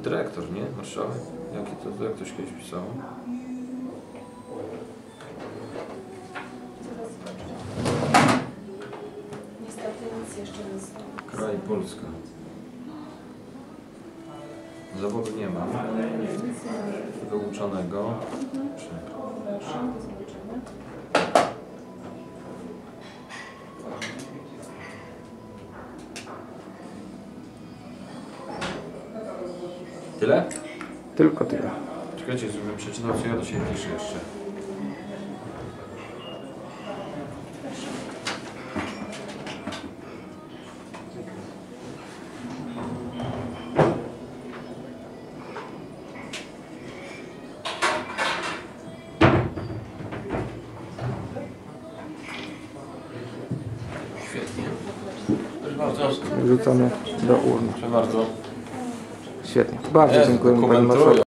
dyrektor, nie? Marszałek? Jaki to, jak ktoś kiedyś pisał? Niestety nic jeszcze nie znam. Kraj Polska. Zawodu nie mam. Wyuczonego. Tyle? Tylko tyle. Czekajcie, żebym przeczytał, co ja do siebie piszę jeszcze. Świetnie. Proszę bardzo. Wrzucamy do urny. Proszę bardzo. Świetnie. Bardzo dziękuję, panie marszałku.